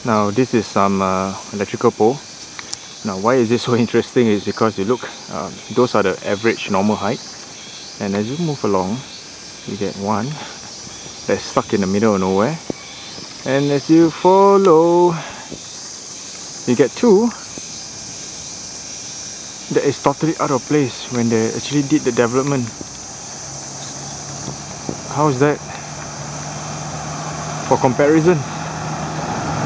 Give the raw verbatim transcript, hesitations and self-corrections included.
Now this is some uh, electrical pole. Now why is this so interesting is because you look, um, those are the average normal height, and as you move along you get one that's stuck in the middle of nowhere, and as you follow you get two that is totally out of place when they actually did the development. How is that? For comparison,